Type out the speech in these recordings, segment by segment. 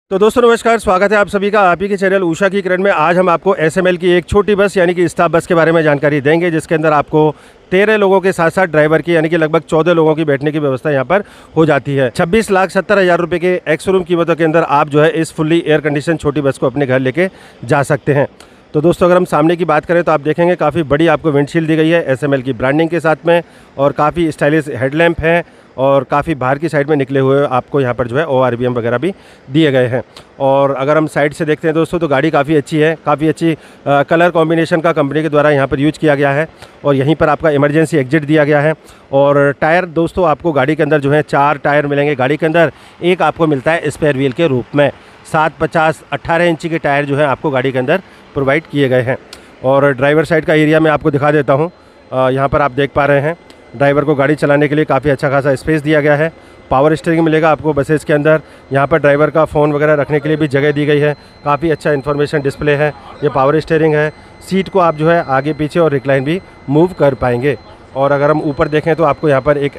तो दोस्तों नमस्कार, स्वागत है आप सभी का आप ही के चैनल उषा की किरण में। आज हम आपको एसएमएल की एक छोटी बस यानी कि स्टाफ बस के बारे में जानकारी देंगे, जिसके अंदर आपको 13 लोगों के साथ साथ ड्राइवर की यानी कि लगभग 14 लोगों की बैठने की व्यवस्था यहाँ पर हो जाती है। 26,70,000 रुपये के एक्स-शोरूम कीमतों के अंदर आप जो है इस फुल्ली एयर कंडीशन छोटी बस को अपने घर लेके जा सकते हैं। तो दोस्तों अगर हम सामने की बात करें तो आप देखेंगे काफ़ी बड़ी आपको विंडशील्ड दी गई है एसएमएल की ब्रांडिंग के साथ में, और काफ़ी स्टाइलिश हेडलैम्प हैं और काफ़ी बाहर की साइड में निकले हुए आपको यहाँ पर जो है ORVM वगैरह भी दिए गए हैं। और अगर हम साइड से देखते हैं दोस्तों तो गाड़ी काफ़ी अच्छी है, काफ़ी अच्छी कलर कॉम्बिनेशन का कंपनी के द्वारा यहाँ पर यूज किया गया है। और यहीं पर आपका इमरजेंसी एग्जिट दिया गया है। और टायर दोस्तों आपको गाड़ी के अंदर जो है 4 टायर मिलेंगे गाड़ी के अंदर, एक आपको मिलता है स्पेयर व्हील के रूप में। 750 18 इंची के टायर जो है आपको गाड़ी के अंदर प्रोवाइड किए गए हैं। और ड्राइवर साइड का एरिया मैं आपको दिखा देता हूँ। यहाँ पर आप देख पा रहे हैं ड्राइवर को गाड़ी चलाने के लिए काफ़ी अच्छा खासा स्पेस दिया गया है। पावर स्टीयरिंग मिलेगा आपको बसेस के अंदर। यहाँ पर ड्राइवर का फ़ोन वगैरह रखने के लिए भी जगह दी गई है। काफ़ी अच्छा इन्फॉर्मेशन डिस्प्ले है। ये पावर स्टीयरिंग है। सीट को आप जो है आगे पीछे और रिक्लाइन भी मूव कर पाएंगे। और अगर हम ऊपर देखें तो आपको यहाँ पर एक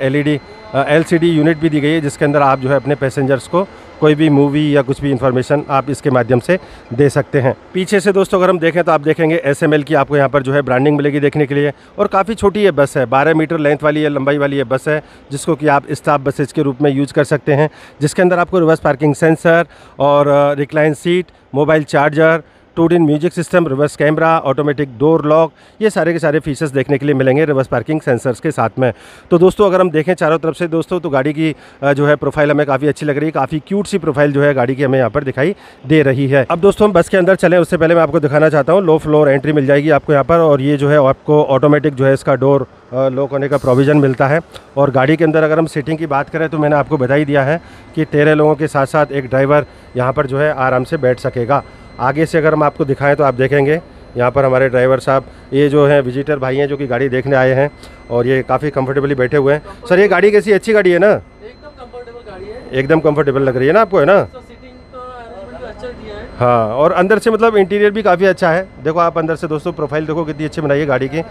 LCD यूनिट भी दी गई है, जिसके अंदर आप जो है अपने पैसेंजर्स को कोई भी मूवी या कुछ भी इन्फॉर्मेशन आप इसके माध्यम से दे सकते हैं। पीछे से दोस्तों अगर हम देखें तो आप देखेंगे SML की आपको यहाँ पर जो है ब्रांडिंग मिलेगी देखने के लिए। और काफ़ी छोटी ये बस है, 12 मीटर लेंथ वाली है, लंबाई वाली ये बस है, जिसको कि आप स्टाफ बसेज के रूप में यूज़ कर सकते हैं। जिसके अंदर आपको रिवर्स पार्किंग सेंसर और recline seat, mobile charger, 2-in music system, reverse camera, automatic door lock, ये सारे के सारे फीचर्स देखने के लिए मिलेंगे रिवर्स पार्किंग सेंसर्स के साथ में। तो दोस्तों अगर हम देखें चारों तरफ से दोस्तों तो गाड़ी की जो है प्रोफाइल हमें काफ़ी अच्छी लग रही है। काफ़ी क्यूट सी प्रोफाइल जो है गाड़ी की हमें यहाँ पर दिखाई दे रही है। अब दोस्तों हम बस के अंदर चलें उससे पहले मैं आपको दिखाना चाहता हूँ लो फ्लोर एंट्री मिल जाएगी आपको यहाँ पर। और ये जो है आपको ऑटोमेटिक जो है इसका डोर लॉक होने का प्रोविज़न मिलता है। और गाड़ी के अंदर अगर हम सीटिंग की बात करें तो मैंने आपको बता ही दिया है कि 13 लोगों के साथ साथ एक ड्राइवर यहाँ पर जो है आराम से बैठ सकेगा। आगे से अगर हम आपको दिखाएं तो आप देखेंगे यहाँ पर हमारे ड्राइवर साहब ये जो है विजिटर भाई हैं जो कि गाड़ी देखने आए हैं, और ये काफ़ी कंफर्टेबली बैठे हुए हैं। सर ये गाड़ी कैसी, अच्छी गाड़ी है ना? एकदम कंफर्टेबल गाड़ी है। एकदम कंफर्टेबल लग रही है ना आपको, है ना? सीटिंग तो अरेंजमेंट भी अच्छा दिया है। हाँ, और अंदर से मतलब इंटीरियर भी काफ़ी अच्छा है। देखो आप अंदर से दोस्तों प्रोफाइल देखो कितनी अच्छी बनाई है गाड़ी की।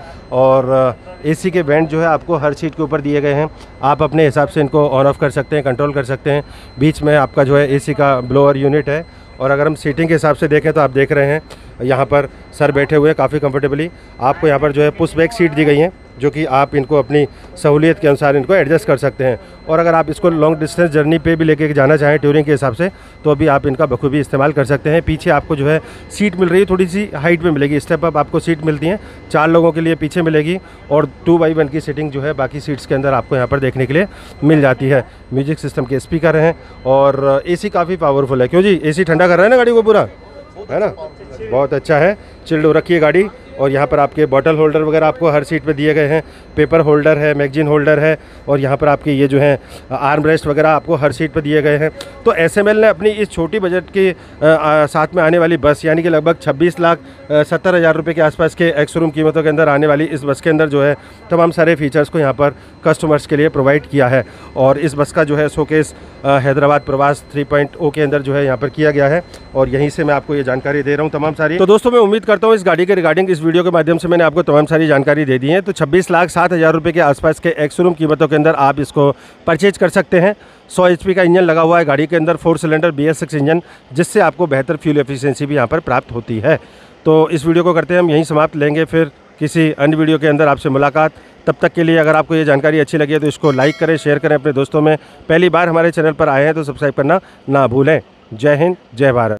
और AC के वेंट जो है आपको हर सीट के ऊपर दिए गए हैं। आप अपने हिसाब से इनको ऑन ऑफ कर सकते हैं, कंट्रोल कर सकते हैं। बीच में आपका जो है AC का ब्लोअर यूनिट है। और अगर हम सीटिंग के हिसाब से देखें तो आप देख रहे हैं यहाँ पर सर बैठे हुए हैं काफ़ी कंफर्टेबली। आपको यहाँ पर जो है पुश बैक सीट दी गई हैं, जो कि आप इनको अपनी सहूलियत के अनुसार इनको एडजस्ट कर सकते हैं। और अगर आप इसको लॉन्ग डिस्टेंस जर्नी पे भी लेके जाना चाहें टूरिंग के हिसाब से तो भी आप इनका बखूबी इस्तेमाल कर सकते हैं। पीछे आपको जो है सीट मिल रही है, थोड़ी सी हाइट में मिलेगी, स्टेप अप आपको सीट मिलती हैं। 4 लोगों के लिए पीछे मिलेगी और 2x1 की सीटिंग जो है बाकी सीट्स के अंदर आपको यहाँ पर देखने के लिए मिल जाती है। म्यूजिक सिस्टम के स्पीकर हैं और AC काफ़ी पावरफुल है। क्यों जी, AC ठंडा कर रहा है ना गाड़ी को पूरा, है ना? बहुत अच्छा है, चिल्ड हो रखी है गाड़ी। और यहाँ पर आपके बॉटल होल्डर वगैरह आपको हर सीट पे दिए गए हैं। पेपर होल्डर है, मैगजीन होल्डर है, और यहाँ पर आपके ये जो है आर्म रेस्ट वगैरह आपको हर सीट पे दिए गए हैं। तो SML ने अपनी इस छोटी बजट के साथ में आने वाली बस यानी कि लगभग 26,70,000 रुपये के आसपास के एक्स-शोरूम कीमतों के अंदर आने वाली इस बस के अंदर जो है तमाम सारे फीचर्स को यहाँ पर कस्टमर्स के लिए प्रोवाइड किया है। और इस बस का जो है शोकेस हैदराबाद प्रवास 3.0 के अंदर जो है यहाँ पर किया गया है। और यहीं से मैं आपको ये जानकारी दे रहा हूँ तमाम सारी। तो दोस्तों मैं उम्मीद करता हूँ इस गाड़ी के रिगार्डिंग इस वीडियो के माध्यम से मैंने आपको तमाम सारी जानकारी दे दी है। तो 26,07,000 रुपये के आसपास के एक्स-शोरूम कीमतों के अंदर आप इसको परचेज कर सकते हैं। 100 HP का इंजन लगा हुआ है गाड़ी के अंदर, 4 सिलेंडर BS6 इंजन, जिससे आपको बेहतर फ्यूल एफिशिएंसी भी यहाँ पर प्राप्त होती है। तो इस वीडियो को करते हैं हम यहीं समाप्त, लेंगे फिर किसी अन्य वीडियो के अंदर आपसे मुलाकात। तब तक के लिए अगर आपको ये जानकारी अच्छी लगी है तो इसको लाइक करें, शेयर करें अपने दोस्तों में। पहली बार हमारे चैनल पर आए हैं तो सब्सक्राइब करना ना भूलें। जय हिंद, जय भारत।